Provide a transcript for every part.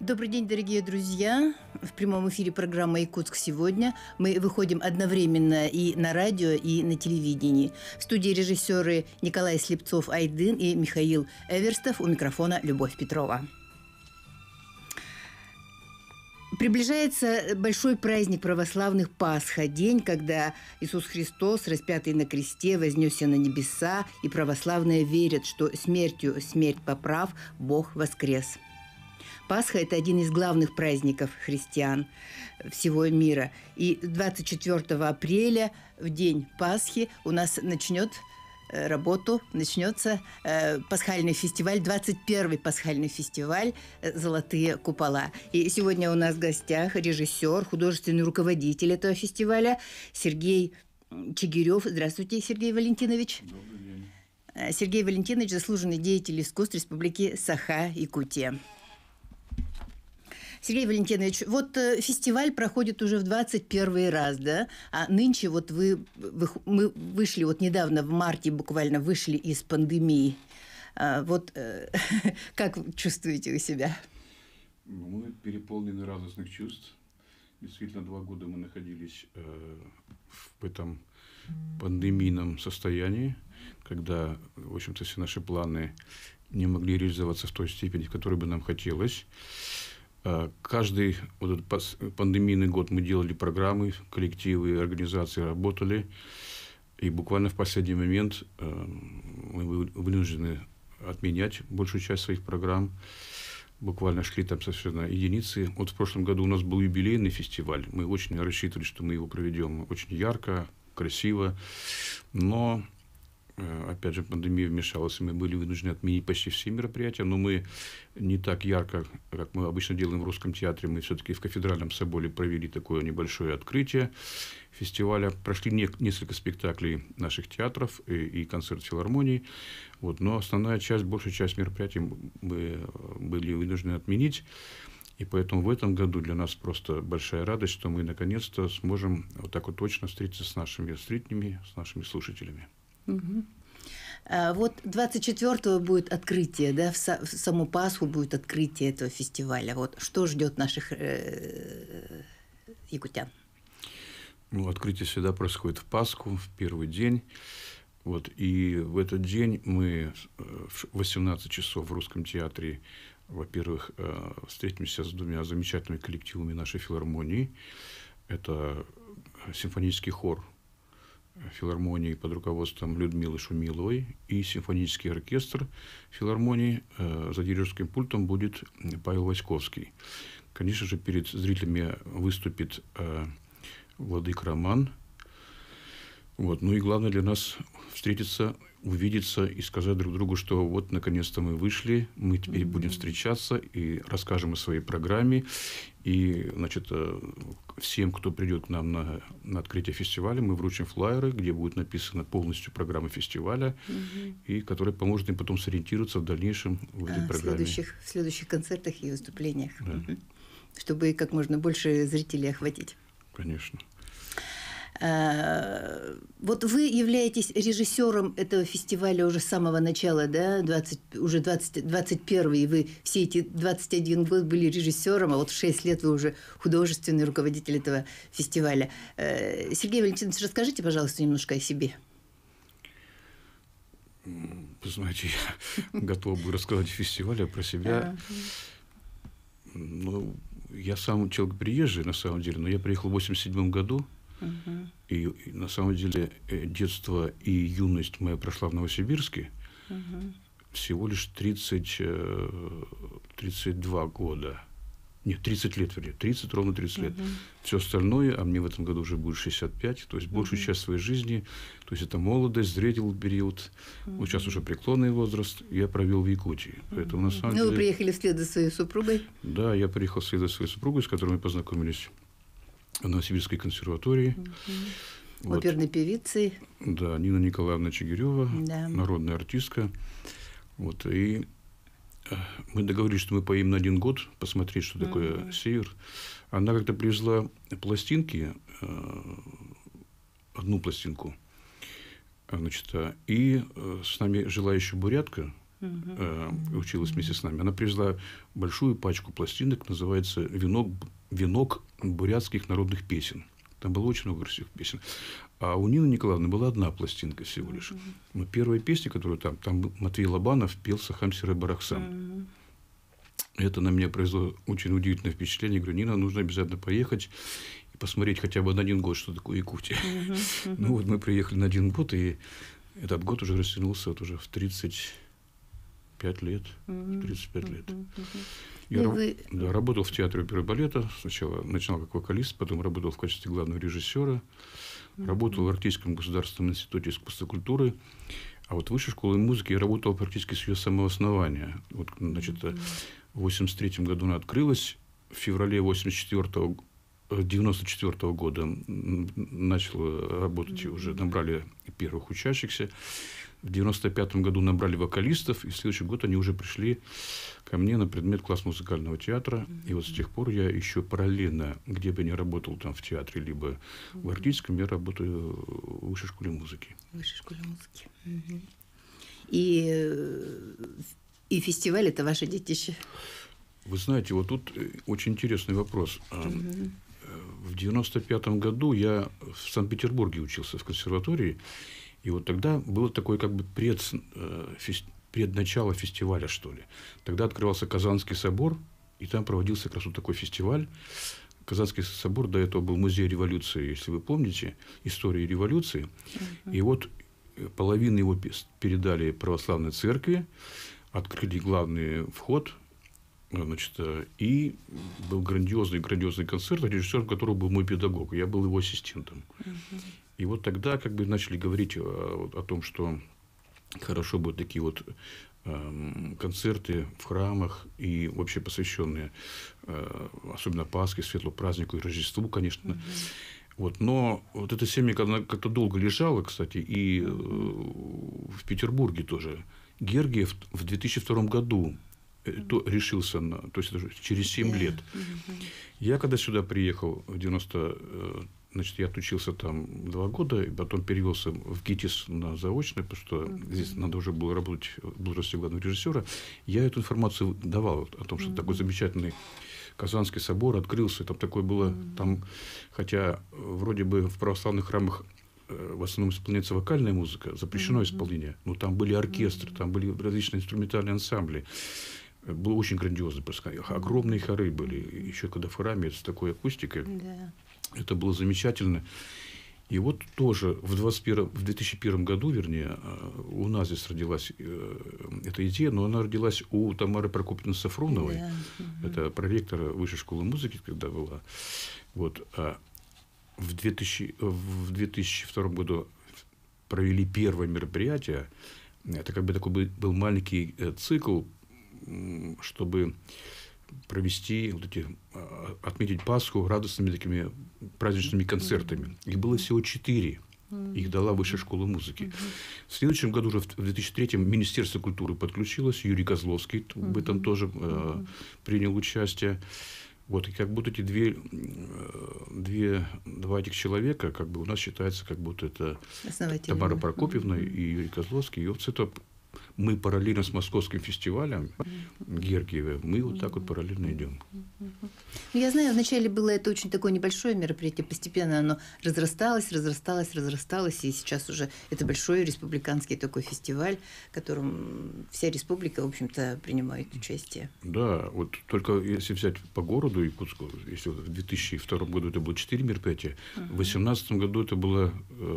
Добрый день, дорогие друзья. В прямом эфире программа «Якутск сегодня». Мы выходим одновременно и на радио, и на телевидении. В студии режиссеры Николай Слепцов-Айдын и Михаил Эверстов. У микрофона Любовь Петрова. Приближается большой праздник православных Пасха, день, когда Иисус Христос, распятый на кресте, вознесся на небеса, и православные верят, что смертью смерть поправ, Бог воскрес. Пасха – это один из главных праздников христиан всего мира. И 24 апреля, в день Пасхи, у нас начнется пасхальный фестиваль, 21-й пасхальный фестиваль «Золотые купола». И сегодня у нас в гостях режиссер, художественный руководитель этого фестиваля Сергей Чигирев. Здравствуйте, Сергей Валентинович. Добрый день. Сергей Валентинович – заслуженный деятель искусств Республики Саха-Якутия. Сергей Валентинович, вот фестиваль проходит уже в 21 раз, да? А нынче вот мы вышли, вот недавно в марте буквально вышли из пандемии. Как чувствуете вы себя? Мы переполнены радостных чувств. Действительно, 2 года мы находились в этом пандемийном состоянии, когда, в общем-то, все наши планы не могли реализоваться в той степени, в которой бы нам хотелось. Каждый вот этот пандемийный год мы делали программы, коллективы, организации работали. И буквально в последний момент мы вынуждены отменять большую часть своих программ. Буквально шли там совершенно единицы. Вот в прошлом году у нас был юбилейный фестиваль. Мы очень рассчитывали, что мы его проведем очень ярко, красиво. Но опять же, пандемия вмешалась, и мы были вынуждены отменить почти все мероприятия, но мы не так ярко, как мы обычно делаем в Русском театре, мы все-таки в Кафедральном соборе провели такое небольшое открытие фестиваля. Прошли несколько спектаклей наших театров и концерт филармонии, но основная часть, большая часть мероприятий мы были вынуждены отменить. И поэтому в этом году для нас просто большая радость, что мы наконец-то сможем вот так вот точно встретиться с нашими зрителями, с нашими слушателями. Угу. Вот 24-го будет открытие, да, в саму Пасху будет открытие этого фестиваля. Вот что ждет наших якутян? Открытие всегда происходит в Пасху, в первый день. И в этот день мы в 18 часов в Русском театре, во-первых, встретимся с 2 замечательными коллективами нашей филармонии. Это симфонический хор филармонии под руководством Людмилы Шумиловой и симфонический оркестр филармонии. За дирижерским пультом будет Павел Васьковский. Конечно же, перед зрителями выступит владыка Роман. И главное для нас встретиться, увидеться и сказать друг другу, что вот наконец-то мы вышли, мы теперь будем встречаться и расскажем о своей программе. И, всем, кто придет к нам на открытие фестиваля, мы вручим флаеры, где будет написана полностью программа фестиваля, и которая поможет им потом сориентироваться в дальнейшем в этой программе. В следующих концертах и выступлениях. Да. Чтобы как можно больше зрителей охватить. Конечно. Вот вы являетесь режиссером этого фестиваля уже с самого начала, да, 21 и вы все эти 21 год были режиссером, а вот 6 лет вы уже художественный руководитель этого фестиваля. Сергей Валентинович, расскажите, пожалуйста, немножко о себе. Вы знаете, я готов бы рассказать о фестивале, про себя. Я сам человек приезжий, на самом деле, но я приехал в 1987 году. И на самом деле детство и юность моя прошла в Новосибирске. Всего лишь 32 года. Нет, 30 лет, вернее. 30, ровно 30 лет. Все остальное, а мне в этом году уже будет 65, то есть большую часть своей жизни, то есть это молодость, зрелый период, вот сейчас уже преклонный возраст, я провел в Якутии. Поэтому, на самом деле, вы приехали вслед за своей супругой? Да, я приехал вслед за своей супругой, с которой мы познакомились в Новосибирской консерватории. Оперной певицей. Да, Нина Николаевна Чигирева, народная артистка. И мы договорились, что мы поедем на 1 год посмотреть, что такое север. Она как-то привезла пластинки, одну пластинку, и с нами жила еще бурятка, училась вместе с нами. Она привезла большую пачку пластинок, называется «Венок бурятских народных песен». Там было очень много красивых песен. А у Нины Николаевны была одна пластинка всего лишь. Но первая песня, которую там Матвей Лобанов пел «Сахам Сирай Барахсан». Это на меня произвело очень удивительное впечатление. Я говорю: Нина, нужно обязательно поехать и посмотреть хотя бы на один год, что такое Якутия. Ну вот мы приехали на один год, и этот год уже растянулся вот уже в 35 лет. 35 лет. Я работал в театре оперы и балета. Сначала начинал как вокалист, потом работал в качестве главного режиссера. Работал в Арктическом государственном институте искусства и культуры. А вот в высшей школе музыки я работал практически с ее самого основания. Вот, значит, в 1983 году она открылась. В феврале 1994 года начала работать, уже набрали первых учащихся. В 1995 году набрали вокалистов, и в следующий год они уже пришли ко мне на предмет класс музыкального театра. И вот с тех пор я еще параллельно, где бы ни работал там в театре, либо в Арктическом, я работаю в высшей школе музыки. В высшей школе музыки. И фестиваль – это ваше детище? Вы знаете, вот тут очень интересный вопрос. В 1995 году я в Санкт-Петербурге учился в консерватории, и вот тогда было такое как бы предначало фестиваля, что ли. Тогда открывался Казанский собор, и там проводился как раз вот такой фестиваль. Казанский собор до этого был музей революции, если вы помните, истории революции. И вот половину его передали православной церкви, открыли главный вход, значит, и был грандиозный концерт, режиссером которого был мой педагог. Я был его ассистентом. И вот тогда как бы начали говорить о том, что хорошо будут такие вот концерты в храмах и вообще посвященные особенно Пасхе, светлому празднику и Рождеству, конечно. Вот, но вот эта семья она как-то долго лежала, кстати, и в Петербурге тоже. Гергиев в 2002 году решился то есть это через 7 лет. Я когда сюда приехал в 90, значит, я отучился там 2 года, и потом перевелся в ГИТИС на заочное, потому что здесь надо уже было работать в должности главного режиссера. Я эту информацию давал о том, что такой замечательный Казанский собор открылся. Там такое было, там, хотя вроде бы в православных храмах в основном исполняется вокальная музыка, запрещено исполнение, но там были оркестры, там были различные инструментальные ансамбли. Было очень грандиозно, огромные хоры были, еще когда в храме с такой акустикой. Это было замечательно. И вот тоже в 2001 году, вернее, у нас здесь родилась эта идея, но она родилась у Тамары Прокопьевны Сафроновой. Это проректора Высшей школы музыки, когда была. Вот. А в 2002 году провели первое мероприятие. Это как бы такой был маленький цикл, чтобы провести отметить Пасху радостными такими праздничными концертами. Их было всего 4. Их дала Высшая школа музыки. В следующем году, уже в 2003-м, Министерство культуры подключилось. Юрий Козловский в этом тоже принял участие. Вот, и как будто эти два этих человека, как бы у нас считается, как будто это Тамара Прокопьевна и Юрий Козловский. И вот это мы параллельно с московским фестивалем Гергиева, мы вот так вот параллельно идем. Я знаю, вначале было это очень такое небольшое мероприятие, постепенно оно разрасталось, и сейчас уже это большой республиканский такой фестиваль, в котором вся республика, в общем-то, принимает участие. Да, вот только если взять по городу Якутску, если в 2002 году это было 4 мероприятия, в 2018 году это было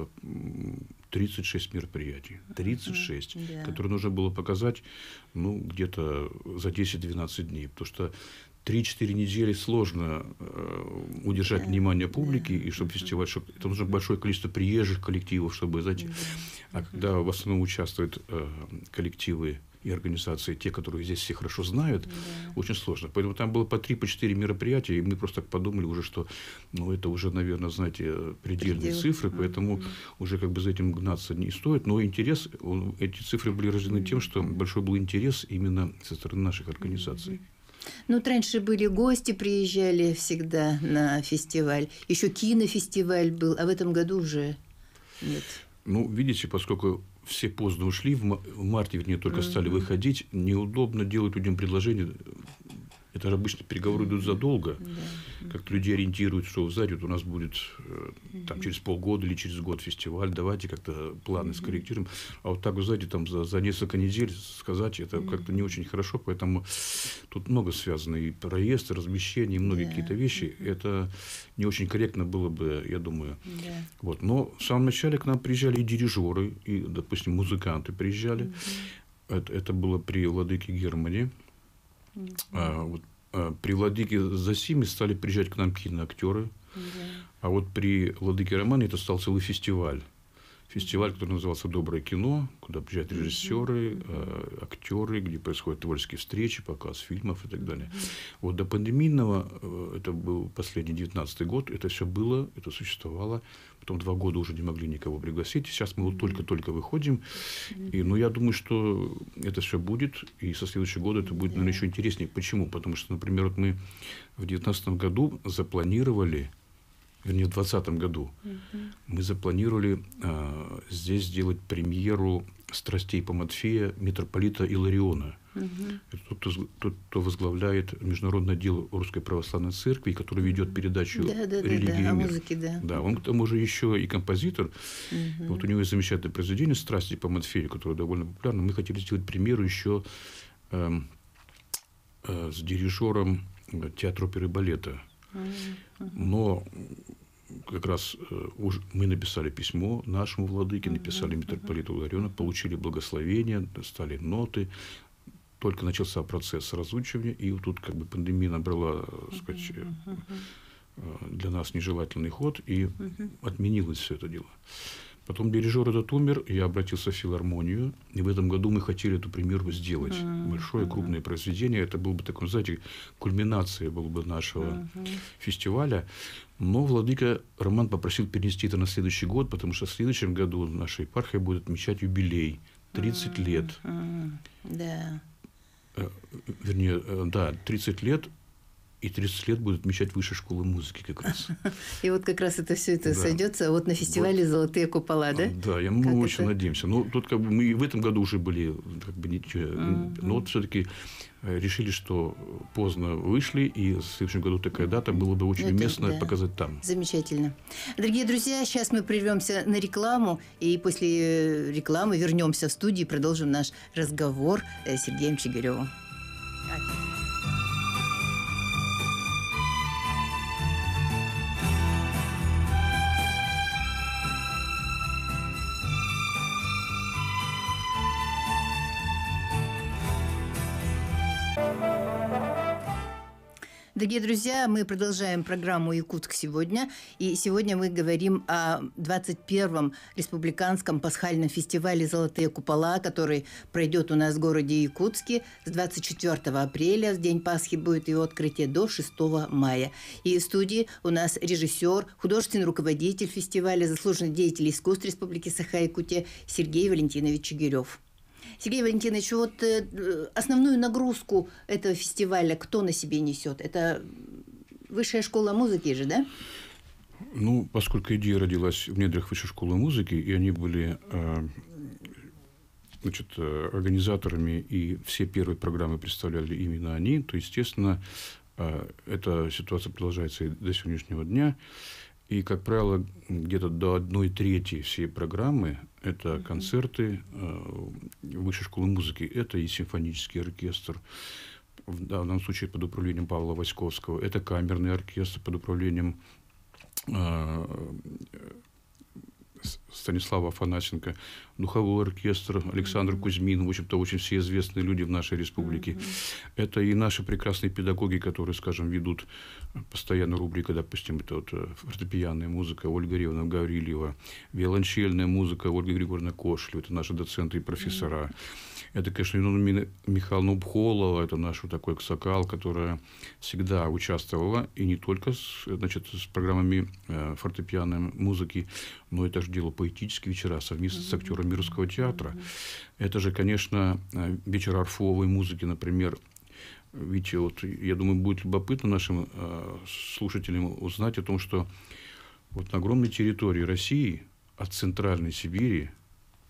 36 мероприятий, 36, которые нужно было показать, где-то за 10-12 дней, потому что 3-4 недели сложно удержать внимание публики, и чтобы фестиваль, это нужно большое количество приезжих коллективов, чтобы, знаете, а когда в основном участвуют коллективы и организации, те, которые здесь все хорошо знают, очень сложно. Поэтому там было по 3-4 мероприятия, и мы просто так подумали уже, что это уже, наверное, знаете, предельные цифры, поэтому уже как бы за этим гнаться не стоит. Но интерес, эти цифры были рождены тем, что большой был интерес именно со стороны наших организаций. Вот раньше были гости, приезжали всегда на фестиваль. Еще кинофестиваль был, а в этом году уже нет. Видите, поскольку все поздно ушли, в марте, вернее, только стали выходить. Неудобно делать людям предложение. Это же обычно переговоры идут задолго. Как-то людей ориентируют, что сзади вот у нас будет там, через полгода или через год фестиваль, давайте как-то планы скорректируем. А вот так вот сзади там, за несколько недель сказать, это как-то не очень хорошо. Поэтому тут много связано. И проезд, и размещение, и многие какие-то вещи. Это не очень корректно было бы, я думаю. Вот. Но в самом начале к нам приезжали и дирижеры, и, допустим, музыканты приезжали. Это было при владыке Германе. При владыке Зосиме стали приезжать к нам киноактеры. А вот при владыке Романе это стал целый фестиваль. Фестиваль, который назывался «Доброе кино», куда приезжают режиссеры, актеры, где происходят творческие встречи, показ фильмов и так далее. Вот до пандемийного, это был последний 19-й год, это все было, это существовало. Потом 2 года уже не могли никого пригласить. Сейчас мы вот только-только выходим. И, я думаю, что это все будет. И со следующего года это будет, наверное, еще интереснее. Почему? Потому что, например, вот мы в 2019 году запланировали, вернее, в 2020 году, мы запланировали здесь сделать премьеру «Страстей по Матфея» митрополита Илариона. Это тот, кто возглавляет международное дело Русской Православной Церкви, который ведет передачу «Религия и мир». Музыки, Да, он к тому же еще и композитор. Вот у него есть замечательное произведение «Страсти по Матфею», которое довольно популярно. Мы хотели сделать премьеру еще с дирижером театра оперы и балета. Но как раз мы написали письмо нашему владыке, написали митрополиту Илариону, получили благословение, стали ноты. Только начался процесс разучивания, и вот тут как бы пандемия набрала, так сказать, для нас нежелательный ход, и отменилось все это дело. Потом дирижер этот умер, я обратился в филармонию, и в этом году мы хотели эту премьеру сделать. Большое, крупное произведение. Это был бы такой, знаете, кульминация была бы нашего фестиваля. Но владыка Роман попросил перенести это на следующий год, потому что в следующем году наша епархия будет отмечать юбилей. 30 лет. Да. Вернее, да, 30 лет. И 30 лет будет отмечать Высшей школы музыки как раз. И вот как раз все это сойдется вот на фестивале «Золотые купола», да? Да, мы очень надеемся. Но тут как бы мы и в этом году уже были как бы ничего. Но вот все-таки решили, что поздно вышли, и в следующем году такая дата, было бы очень уместно показать там. Замечательно. Дорогие друзья, сейчас мы прервемся на рекламу, и после рекламы вернемся в студию и продолжим наш разговор с Сергеем Чигаревым. Дорогие друзья, мы продолжаем программу «Якутск сегодня». И сегодня мы говорим о 21-м республиканском пасхальном фестивале «Золотые купола», который пройдет у нас в городе Якутске с 24 апреля, в день Пасхи будет его открытие, до 6 мая. И в студии у нас режиссер, художественный руководитель фестиваля, заслуженный деятель искусств Республики Саха-Якутия Сергей Валентинович Чигирев. Сергей Валентинович, вот основную нагрузку этого фестиваля кто на себе несет? Это Высшая школа музыки же, да? Поскольку идея родилась в недрах Высшей школы музыки, и они были организаторами, и все первые программы представляли именно они, то, естественно, эта ситуация продолжается и до сегодняшнего дня. И, как правило, где-то до 1/3 всей программы – это концерты Высшей школы музыки. Это и симфонический оркестр, в данном случае под управлением Павла Васьковского. Это камерный оркестр под управлением Станислава Афанасенко, духовой оркестр Александр Кузьмин, в общем-то, очень все известные люди в нашей республике. Это и наши прекрасные педагоги, которые, скажем, ведут постоянно рубрика, допустим, это вот фортепианная музыка Ольга Ревна Гаврилева, виолончельная музыка Ольга Григорьевна Кошлева, это наши доценты и профессора. Это, конечно, Юнона Михайловна Убхолова, это наш вот такой аксакал, которая всегда участвовала, и не только с программами фортепианной музыки, но это же дело поэтические вечера совместно с актерами Русского театра. Это же, конечно, вечер орфовой музыки, например. Ведь вот, я думаю, будет любопытно нашим слушателям узнать о том, что вот на огромной территории России, от Центральной Сибири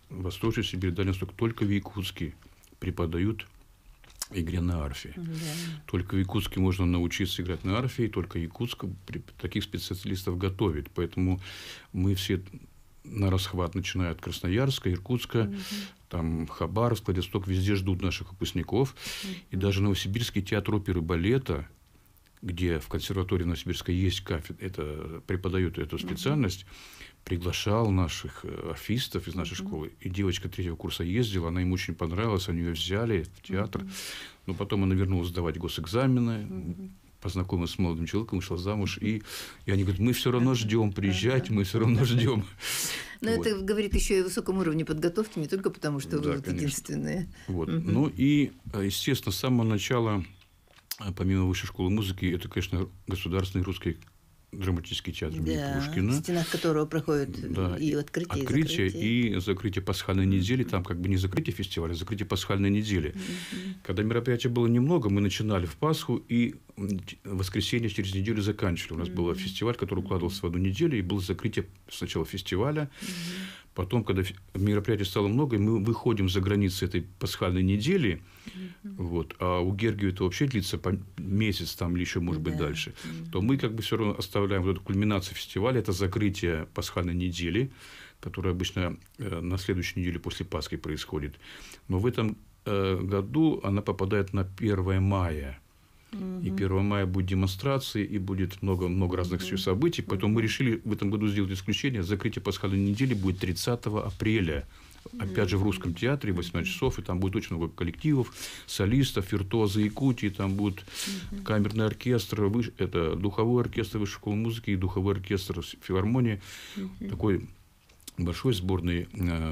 в Восточной Сибири, Дальнем Востоке, только в Якутске преподают игре на арфе. Да. Только в Якутске можно научиться играть на арфе, и только Якутск таких специалистов готовит. Поэтому мы все на расхват, начиная от Красноярска, Иркутска, там Хабаровск, Владивосток, везде ждут наших выпускников. И даже Новосибирский театр оперы и балета, где в консерватории Новосибирска есть кафедра, это преподают эту специальность, приглашал наших орфистов из нашей школы. И девочка 3-го курса ездила, она им очень понравилась, они ее взяли в театр. Но потом она вернулась сдавать госэкзамены, познакомилась с молодым человеком, вышла замуж. И они говорят, мы все равно ждем, приезжайте, мы все равно ждем. Но вот. Это говорит еще и о высоком уровне подготовки, не только потому, что вы вот единственные. Вот. Ну и, естественно, с самого начала, помимо Высшей школы музыки, это, конечно, Государственный русский драматический театр имени Пушкина. В стенах которого проходит и открытие, и закрытие пасхальной недели. Там как бы не закрытие фестиваля, а закрытие пасхальной недели. Когда мероприятий было немного, мы начинали в Пасху, и в воскресенье через неделю заканчивали. У нас был фестиваль, который укладывался в одну неделю, и было закрытие сначала фестиваля. Потом, когда мероприятий стало много, мы выходим за границы этой пасхальной недели, вот, а у Гергиева это вообще длится месяц там, или еще, может быть, дальше, то мы как бы все равно оставляем вот эту кульминацию фестиваля, это закрытие пасхальной недели, которая обычно на следующей неделе после Пасхи происходит. Но в этом году она попадает на 1 мая. И 1 мая будет демонстрации, и будет много разных событий. Поэтому мы решили в этом году сделать исключение. Закрытие пасхальной недели будет 30 апреля. Опять же, в Русском театре, 18 часов. И там будет очень много коллективов, солистов, виртуозы Якутии. Там будет камерный оркестр, это духовой оркестр Высшей школы музыки и духовой оркестр филармонии. Такой большой сборный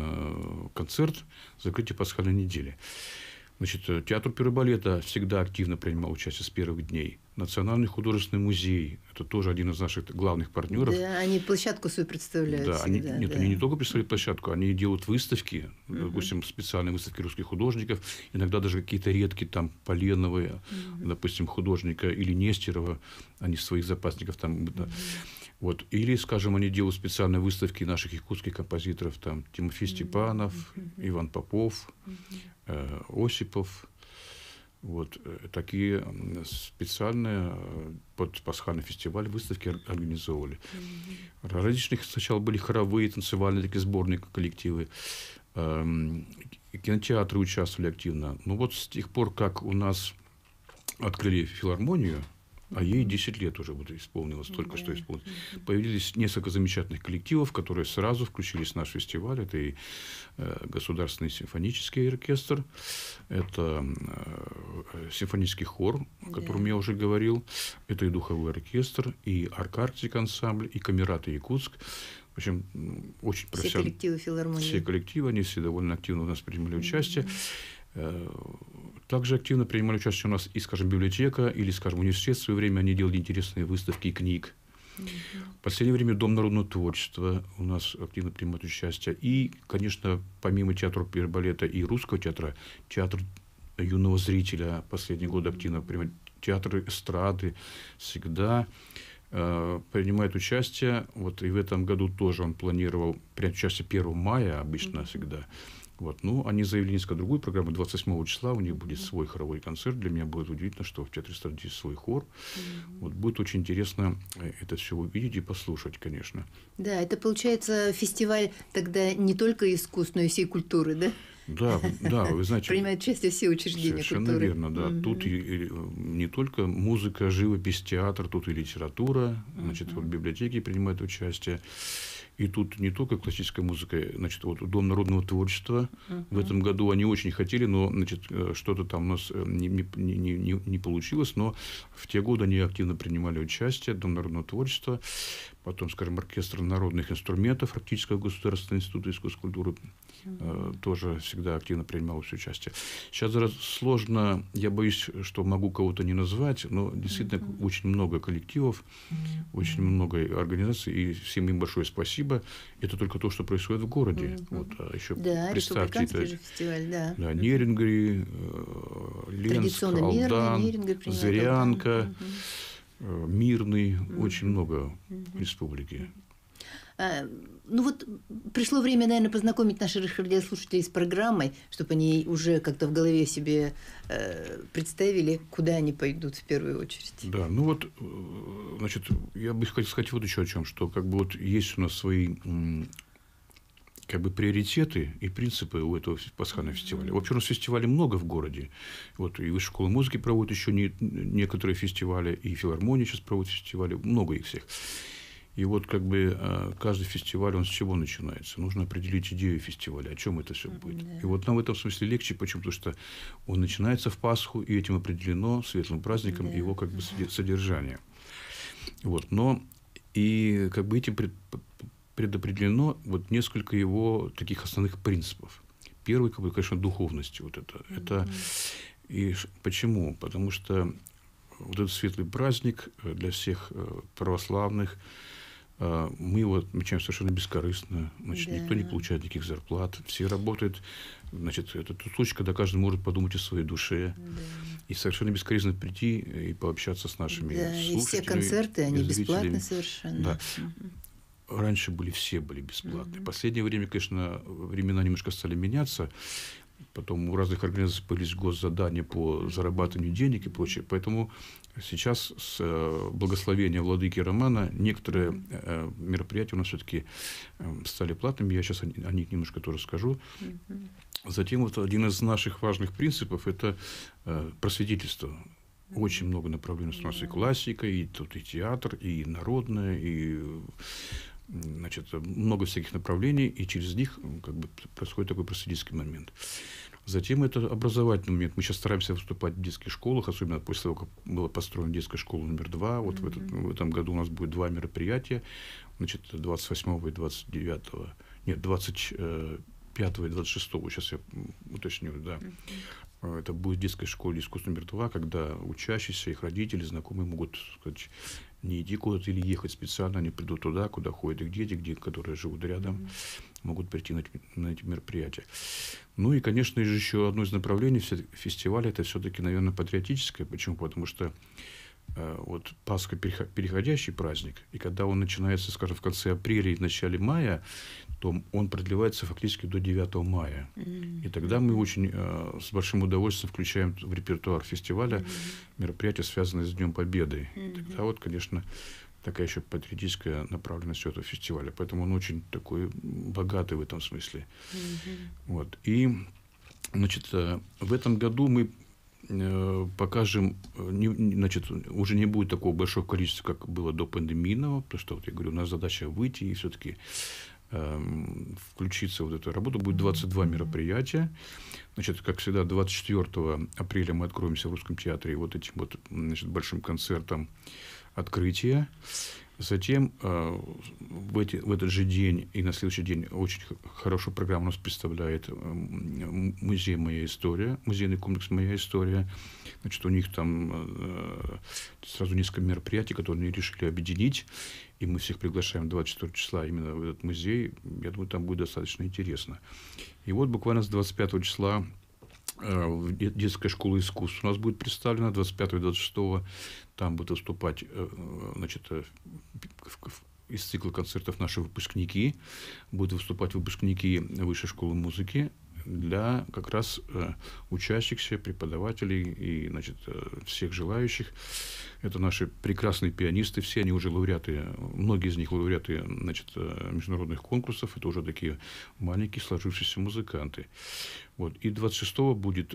концерт закрытия пасхальной недели. Значит, театр оперы и балета всегда активно принимал участие с первых дней. Национальный художественный музей – это тоже один из наших главных партнеров. Да, они площадку свою представляют. Да, они не только представляют площадку, они делают выставки, допустим, специальные выставки русских художников, иногда даже какие-то редкие там Поленовые, допустим, художника или Нестерова, они своих запасников там. Вот. Или, скажем, они делают специальные выставки наших якутских композиторов, там Тимофей Степанов, Иван Попов, Осипов. Вот. Такие специальные под пасхальный фестиваль выставки организовывали. Различных сначала были хоровые, танцевальные такие сборные коллективы. Кинотеатры участвовали активно. Но вот с тех пор, как у нас открыли филармонию, а ей 10 лет уже вот исполнилось, только что исполнилось. Появились несколько замечательных коллективов, которые сразу включились в наш фестиваль. Это и Государственный симфонический оркестр, это симфонический хор, о котором я уже говорил, это и духовой оркестр, и Арк-Арктик ансамбль, и Камераты Якутск. В общем, очень профессионально. Все коллективы филармонии. Все коллективы, они все довольно активно у нас принимали участие. Также активно принимали участие у нас и, скажем, библиотека или, скажем, университет. В свое время они делали интересные выставки книг. В последнее время Дом народного творчества у нас активно принимает участие. И, конечно, помимо театра оперы и балета и русского театра, театр юного зрителя последние годы активно принимает. Театр эстрады всегда принимает участие. Вот и в этом году тоже он планировал принять участие 1 мая, обычно всегда. Вот. Ну, они заявили несколько другую программу. 28 числа у них будет свой хоровой концерт. Для меня будет удивительно, что в театре эстрады есть свой хор. Вот. Будет очень интересно это все увидеть и послушать, конечно. Да, это получается фестиваль тогда не только искусств, но и всей культуры, да? Да, вы знаете... Принимают участие все учреждения совершенно культуры. Совершенно верно, да. Тут и не только музыка, живопись, театр, тут и литература. Значит, вот библиотеки принимают участие. И тут не только классическая музыка, значит, вот Дом народного творчества. В этом году они очень хотели, но, значит, что-то там у нас не получилось, но в те годы они активно принимали участие, Дом народного творчества, потом, скажем, оркестр народных инструментов Арктического государственного института искусств и культуры тоже всегда активно принимал участие. Сейчас сложно, я боюсь, что могу кого-то не назвать, но действительно очень много коллективов, очень много организаций, и всем им большое спасибо. Это только то, что происходит в городе. Вот, а еще представьте, фестиваль, да. Нерингри, Ленск, Алдан, Зырянка, Мирный, очень много в республике. Ну вот пришло время, наверное, познакомить наших радиослушателей с программой, чтобы они уже как-то в голове себе представили, куда они пойдут в первую очередь. Да, ну вот, значит, я бы хотел сказать вот еще о чем, что как бы вот есть у нас свои как бы приоритеты и принципы у этого пасхального фестиваля. Вообще у нас фестивалей много в городе. Вот и Высшая школа музыки проводит еще некоторые фестивали, и филармония сейчас проводит фестивали, много их всех. И вот как бы каждый фестиваль, он с чего начинается? Нужно определить идею фестиваля, о чем это все будет. И вот нам в этом смысле легче, почему? Потому что он начинается в Пасху, и этим определено светлым праздником его как бы содержание. Вот. Но и как бы этим предопределено вот несколько его таких основных принципов. Первый, как бы, конечно, духовность. Вот это. И почему? Потому что вот этот светлый праздник для всех православных, мы его отмечаем совершенно бескорыстно. Значит, никто не получает никаких зарплат. Все работают. Значит, это тот случай, когда каждый может подумать о своей душе. И совершенно бескорыстно прийти и пообщаться с нашими слушателями. И все концерты, они бесплатны совершенно. Да. Раньше все были бесплатные. В последнее время, конечно, времена немножко стали меняться. Потом у разных организаций появились госзадания по зарабатыванию денег и прочее. Поэтому сейчас с благословения владыки Романа некоторые мероприятия у нас все-таки стали платными. Я сейчас о них немножко тоже скажу. Затем вот один из наших важных принципов – это просветительство. Очень много направлений у нас и классика, и тут и театр, и народное, и значит, много всяких направлений, и через них как бы происходит такой просветительский момент. Затем это образовательный момент. Мы сейчас стараемся выступать в детских школах, особенно после того, как была построена детская школа номер 2. Вот в этом году у нас будет 2 мероприятия, значит, 28 и 29, нет, 25 и 26, сейчас я уточню, да. Это будет детская школа искусств номер 2, когда учащиеся, их родители, знакомые могут сказать, не иди куда-то или ехать специально, они придут туда, куда ходят их дети, которые живут рядом, могут прийти на эти мероприятия. Ну и, конечно же, еще одно из направлений фестиваля – это все-таки, наверное, патриотическое. Почему? Потому что вот Пасха – переходящий праздник, и когда он начинается, скажем, в конце апреля и в начале мая, то он продлевается фактически до 9 мая. И тогда мы очень с большим удовольствием включаем в репертуар фестиваля мероприятия, связанные с Днем Победы. И тогда вот, конечно, такая еще патриотическая направленность этого фестиваля. Поэтому он очень такой богатый в этом смысле. Вот. И, значит, в этом году мы покажем, значит, уже не будет такого большого количества, как было до пандемийного, потому что, вот я говорю, у нас задача выйти и все-таки включиться в эту работу. Будет 22 мероприятия. Значит, как всегда, 24 апреля мы откроемся в Русском театре вот этим вот, значит, большим концертом открытия. Затем в этот же день и на следующий день очень хорошую программу у нас представляет музей «Моя история», музейный комплекс «Моя история». Значит, у них там сразу несколько мероприятий, которые они решили объединить. И мы всех приглашаем 24 числа именно в этот музей. Я думаю, там будет достаточно интересно. И вот буквально с 25 числа детская школа искусств у нас будет представлена. 25 и 26 там будут выступать, значит, из цикла концертов наши выпускники. Будут выступать выпускники Высшей школы музыки для как раз учащихся, преподавателей и, значит, всех желающих. Это наши прекрасные пианисты, все они уже лауреаты, многие из них лауреаты, значит, международных конкурсов, это уже такие маленькие сложившиеся музыканты. Вот. И 26-го будет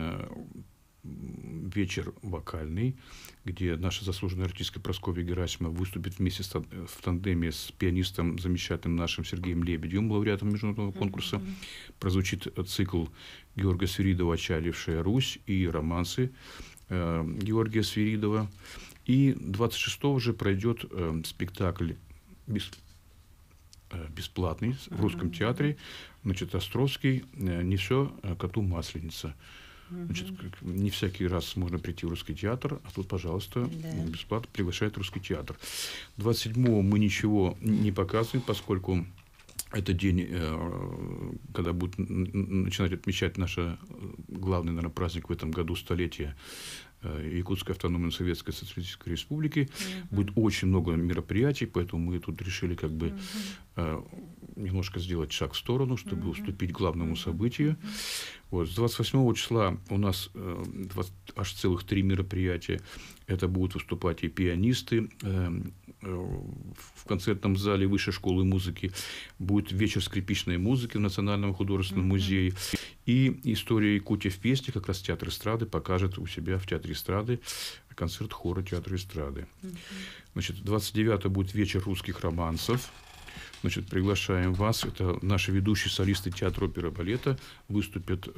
вечер вокальный, где наша заслуженная артистка Прасковья Герасимова выступит вместе в тандеме с пианистом замечательным нашим Сергеем Лебедевым, лауреатом международного конкурса. Прозвучит цикл Георгия Свиридова «Отчалившая Русь» и романсы Георгия Свиридова. И 26-го же пройдет спектакль бесплатный в Русском театре, значит, Островский «Не все коту масленица». Значит, не всякий раз можно прийти в Русский театр, а тут, пожалуйста, бесплатно приглашает Русский театр. 27-го мы ничего не показываем, поскольку это день, когда будут начинать отмечать наш главный, наверное, праздник в этом году, столетие Якутской автономной Советской Социалистической Республики. Будет очень много мероприятий, поэтому мы тут решили как бы немножко сделать шаг в сторону, чтобы уступить главному событию. Вот. С 28 числа у нас аж целых 3 мероприятия. Это будут выступать и пианисты в концертном зале Высшей школы музыки. Будет вечер скрипичной музыки в Национальном художественном музее. И история Якутии в песне, как раз театр эстрады покажет у себя в театре эстрады концерт хора театра эстрады. Значит, 29 будет вечер русских романсов. Значит, приглашаем вас. Это наши ведущие солисты театра оперы и балета выступят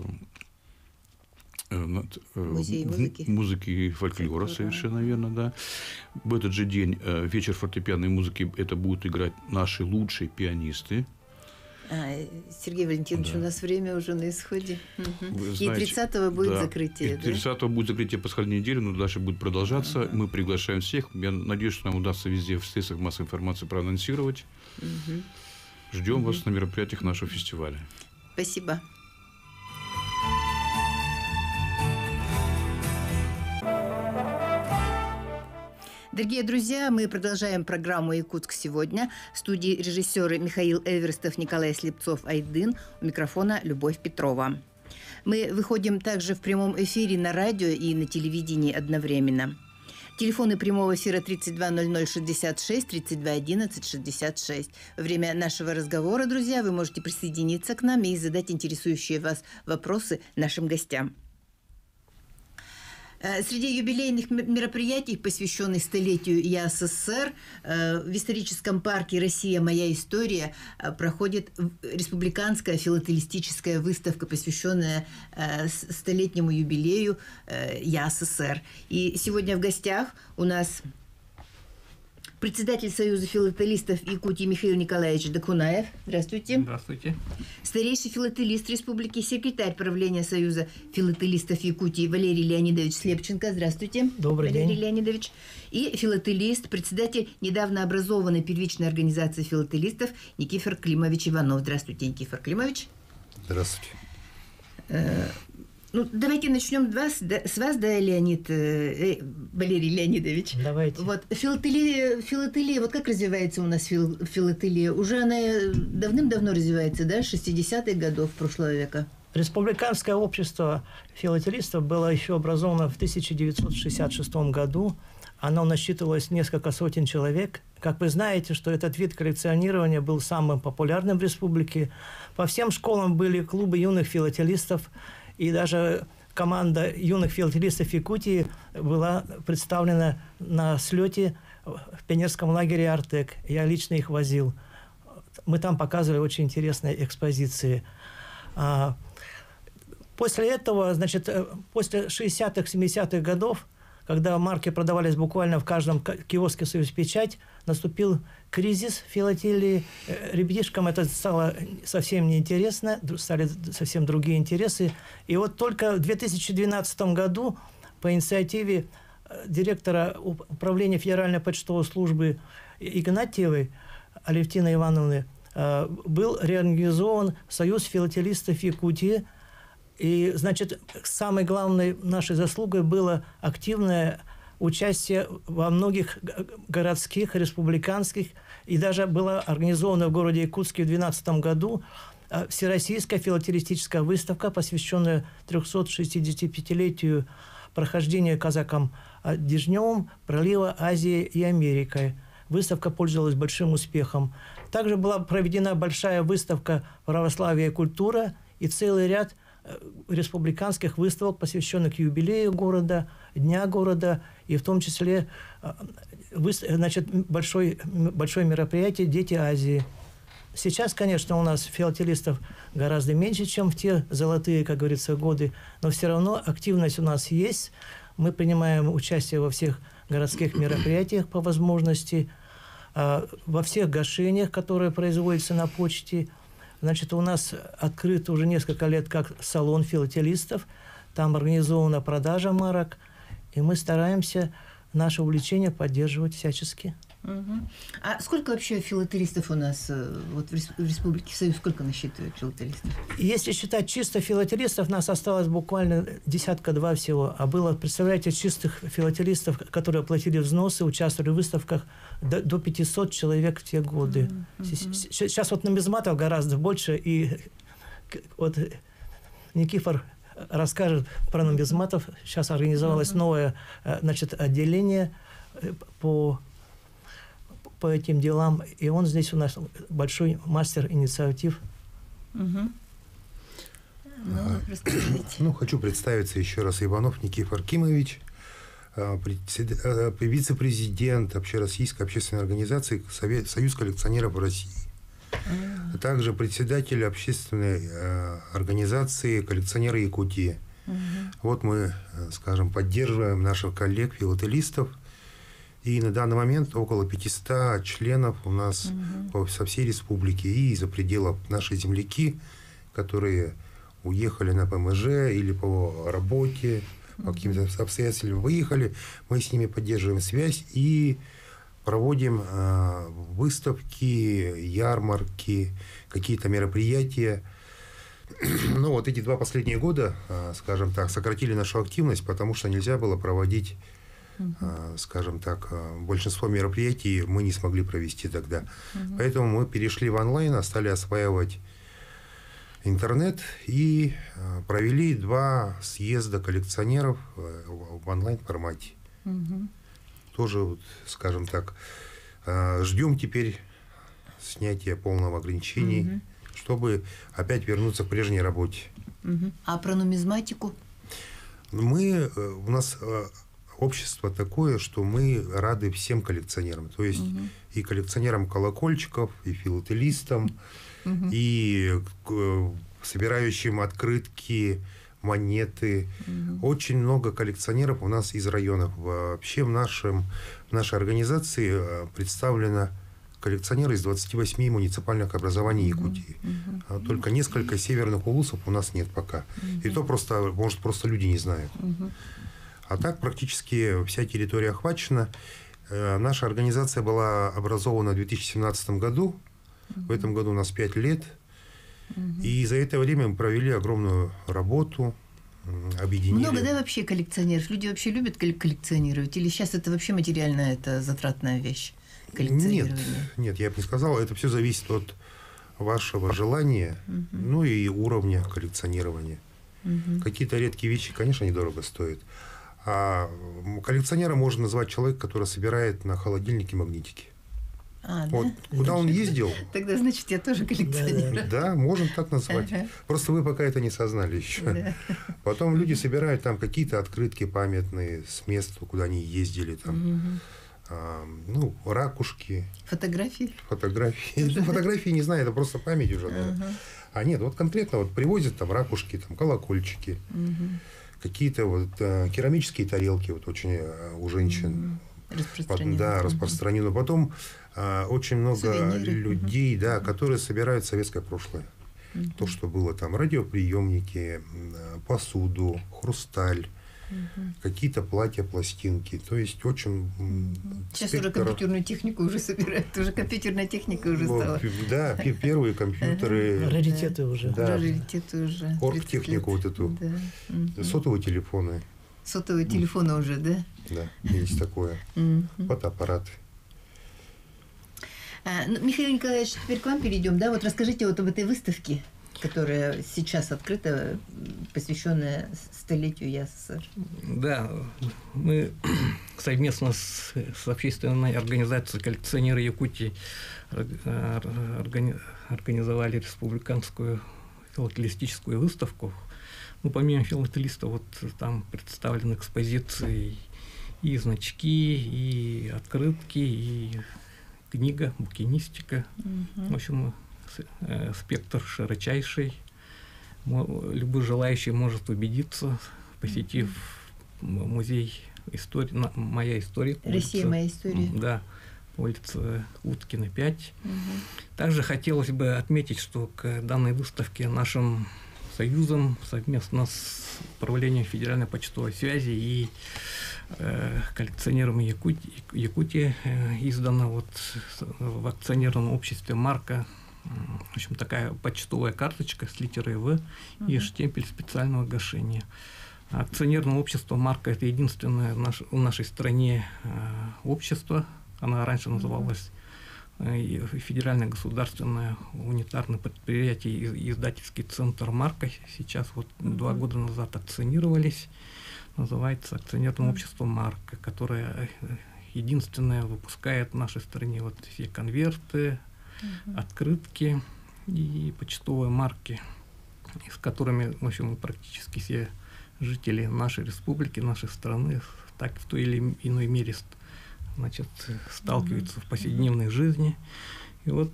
музыки и фольклора, совершенно верно, да. В этот же день вечер фортепианной музыки, это будут играть наши лучшие пианисты. Сергей Валентинович, да. У нас время уже на исходе. Знаете, и 30-го будет закрытие. И 30-го будет закрытие пасхальной недели, но дальше будет продолжаться. Мы приглашаем всех. Я надеюсь, что нам удастся везде в средствах массовой информации проанонсировать. Ждем вас на мероприятиях нашего фестиваля. Спасибо. Дорогие друзья, мы продолжаем программу «Якутск сегодня». В студии режиссеры Михаил Эверстов, Николай Слепцов-Айдын. У микрофона Любовь Петрова. Мы выходим также в прямом эфире на радио и на телевидении одновременно. Телефоны прямого эфира 320066, 321166. Во время нашего разговора, друзья, вы можете присоединиться к нам и задать интересующие вас вопросы нашим гостям. Среди юбилейных мероприятий, посвященных столетию ЯССР, в историческом парке «Россия. Моя история» проходит республиканская филателистическая выставка, посвященная столетнему юбилею ЯССР. И сегодня в гостях у нас председатель Союза филателистов Якутии Михаил Николаевич Докунаев. Здравствуйте. Здравствуйте. Старейший филателист республики, секретарь правления Союза филателистов Якутии Валерий Леонидович Слепченко. Здравствуйте. Добрый день. Валерий Леонидович. И филателист, председатель недавно образованной первичной организации филателистов Никифор Климович Иванов. Здравствуйте, Никифор Климович. Здравствуйте. Ну, давайте начнем с вас, да, Валерий Леонидович. Давайте. Вот, филателия, вот как развивается у нас филателия? Уже она давным-давно развивается, да, 60-х годов прошлого века? Республиканское общество филателистов было еще образовано в 1966 году. Оно насчитывалось несколько сотен человек. Как вы знаете, что этот вид коллекционирования был самым популярным в республике. По всем школам были клубы юных филателистов. И даже команда юных филателистов Якутии была представлена на слете в пионерском лагере «Артек». Я лично их возил. Мы там показывали очень интересные экспозиции. После этого, значит, после 60-х, 70-х годов, когда марки продавались буквально в каждом киоске «Союзпечать», наступил кризис филателии. Ребятишкам это стало совсем неинтересно, стали совсем другие интересы. И вот только в 2012 году по инициативе директора управления Федеральной почтовой службы Игнатьевой Алевтины Ивановны был реорганизован Союз филателистов Якутии. И, значит, самой главной нашей заслугой было активное участие во многих городских, республиканских, и даже была организована в городе Якутске в 2012 году Всероссийская филателистическая выставка, посвященная 365-летию прохождения казаком Дежневым пролива Азии и Америкой. Выставка пользовалась большим успехом. Также была проведена большая выставка «Православие и культура» и целый ряд республиканских выставок, посвященных юбилею города, Дня города, и в том числе, значит, большое мероприятие «Дети Азии». Сейчас, конечно, у нас филателистов гораздо меньше, чем в те золотые, как говорится, годы, но все равно активность у нас есть. Мы принимаем участие во всех городских мероприятиях по возможности, во всех гашениях, которые производятся на почте. Значит, у нас открыт уже несколько лет как салон филателистов. Там организована продажа марок. И мы стараемся наше увлечение поддерживать всячески. А сколько вообще филателистов у нас вот в Республике Союз? Сколько насчитывает филателистов? Если считать чисто филателистов, нас осталось буквально 10-2 всего. А было, представляете, чистых филателистов, которые платили взносы, участвовали в выставках, до 500 человек в те годы. Сейчас вот нумизматов гораздо больше. И вот Никифор расскажет про нумизматов. Сейчас организовалось новое, значит, отделение по этим делам, и он здесь у нас большой мастер инициатив. Хочу представиться еще раз. Иванов Никифор Кимович, вице-президент Общероссийской общественной организации «Союз коллекционеров России», а также председатель общественной организации «Коллекционеры Якутии». Вот мы, скажем, поддерживаем наших коллег-филателистов. И на данный момент около 500 членов у нас со всей республики. И за пределов наши земляки, которые уехали на ПМЖ или по работе, по каким-то обстоятельствам выехали, мы с ними поддерживаем связь и проводим выставки, ярмарки, какие-то мероприятия. Ну, вот эти 2 последние года, скажем так, сократили нашу активность, потому что нельзя было проводить, скажем так, большинство мероприятий мы не смогли провести тогда. Поэтому мы перешли в онлайн, стали осваивать интернет и провели 2 съезда коллекционеров в онлайн-формате. Тоже, вот, скажем так, ждем теперь снятия полного ограничений, чтобы опять вернуться к прежней работе. А про нумизматику? У нас общество такое, что мы рады всем коллекционерам. То есть и коллекционерам колокольчиков, и филателистам, и собирающим открытки, монеты. Очень много коллекционеров у нас из районов. Вообще в нашей организации представлено коллекционеры из 28 муниципальных образований Якутии. Только несколько северных улусов у нас нет пока. И то просто, может, просто люди не знают. А так практически вся территория охвачена. Наша организация была образована в 2017 году. В этом году у нас 5 лет. И за это время мы провели огромную работу, объединили. Много, да, вообще коллекционеров? Люди вообще любят коллекционировать? Или сейчас это вообще материальная, это затратная вещь? Нет, я бы не сказал. Это все зависит от вашего желания, ну и уровня коллекционирования. Какие-то редкие вещи, конечно, недорого стоят. А коллекционера можно назвать человек, который собирает на холодильнике магнитики. Вот, да? Куда он ездил? Тогда, значит, я тоже коллекционер. Да, можем так назвать. Просто вы пока это не сознали еще. Потом люди собирают там какие-то открытки памятные с мест, куда они ездили. Там. Ракушки. Фотографии? Фотографии, не знаю, это просто память уже. А нет, вот конкретно вот привозят там ракушки, там колокольчики, какие-то вот керамические тарелки вот очень у женщин. Распространено. Потом очень много людей, да, которые собирают советское прошлое. То, что было там, радиоприемники, посуду, хрусталь, какие-то платья, пластинки. То есть очень... Сейчас уже компьютерную технику уже собирают. Уже компьютерная техника уже стала. Да, первые компьютеры. Раритеты уже. Да. Раритеты уже. Оргтехнику вот эту. Сотовые телефоны. Сотовые телефоны уже, да? Да, есть такое. Фотоаппараты. Михаил Николаевич, теперь к вам перейдем. Да? Вот расскажите вот об этой выставке, которая сейчас открыта, посвященная столетию ЯССР. Да, мы совместно с общественной организацией «Коллекционеры Якутии» организовали республиканскую филателистическую выставку. Ну, помимо филателистов, вот там представлены экспозиции и значки, и открытки, и книга, букинистика. В общем, спектр широчайший. Любой желающий может убедиться, посетив музей истории, «Моя история». Россия, моя история. Да, улица Уткина, 5. Также хотелось бы отметить, что к данной выставке нашим союзом совместно с Управлением федеральной почтовой связи и коллекционерами Якутии издана вот в акционерном обществе «Марка». В общем, такая почтовая карточка с литерой «В» и штемпель специального гашения. Акционерное общество «Марка» – это единственное в нашей стране общество. Она раньше называлась Федеральное государственное унитарное предприятие издательский центр «Марка». Сейчас вот 2 года назад акционировались. Называется акционерное общество «Марка», которое единственное выпускает в нашей стране вот все конверты, открытки и почтовые марки, с которыми, в общем, практически все жители нашей республики, нашей страны так в той или иной мере сталкиваются в повседневной жизни. И вот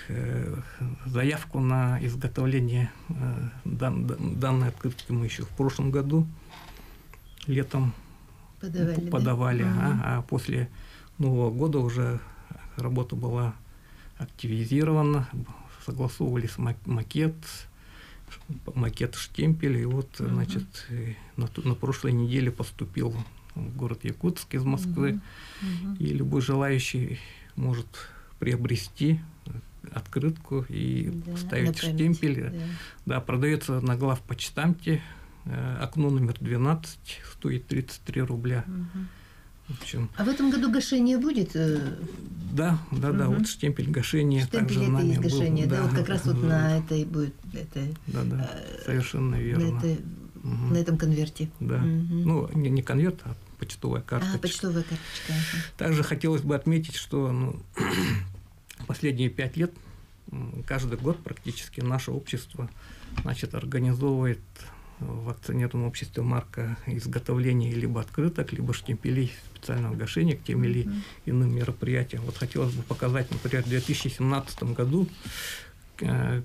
заявку на изготовление данной открытки мы еще в прошлом году летом подавали, а после Нового года уже работа была активизирована, согласовывались макет штемпеля, и вот, значит, на прошлой неделе поступил в город Якутск из Москвы, и любой желающий может приобрести открытку и ставить штемпель. Да, продается на главпочтамте, окно номер 12, стоит 33 рубля. В общем, а в этом году гашение будет? Да, вот штемпель гашения. Штемпель это есть гашение, да, вот как раз вот на этой будет. Да, совершенно верно. На этом конверте. Да, ну не конверт, а почтовая карточка. Почтовая карточка. Также хотелось бы отметить, что последние 5 лет, каждый год практически наше общество, значит, организовывает в акционерном обществе «Марка» изготовление либо открыток, либо штемпелей специального гашения к тем или иным мероприятиям. Вот хотелось бы показать, например, в 2017 году к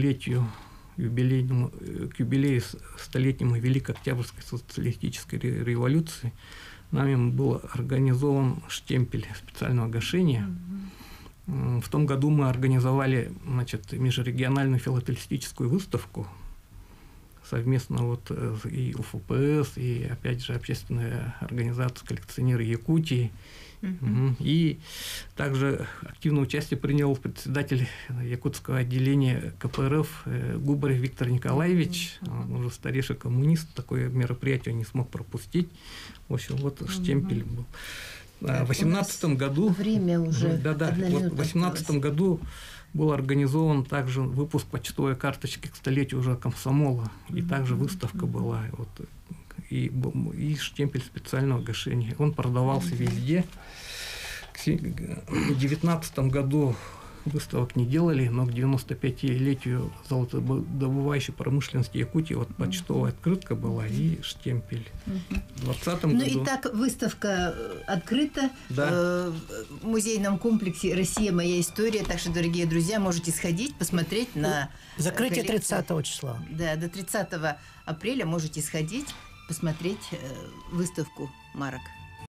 юбилею столетнему Великой Октябрьской социалистической революции нами был организован штемпель специального гашения. В том году мы организовали, значит, межрегиональную филателистическую выставку совместно вот и УФПС, и опять же общественная организация коллекционеры Якутии. И также активное участие принял председатель якутского отделения КПРФ Губарев Виктор Николаевич, он уже старейший коммунист, такое мероприятие он не смог пропустить. В общем, вот штемпель был. В 2018 году, время уже вот, в 2018 году был организован также выпуск почтовой карточки к столетию уже комсомола, и также выставка была, вот, и штемпель специального гашения. Он продавался везде. В 2019 году выставок не делали, но к 95-летию золотодобывающей промышленности Якутии вот почтовая открытка была и штемпель. В 2020 году... Ну и так выставка открыта в музейном комплексе «Россия. Моя история». Так что, дорогие друзья, можете сходить, посмотреть на... Закрытие 30 числа. Да, до 30 апреля можете сходить, посмотреть выставку марок.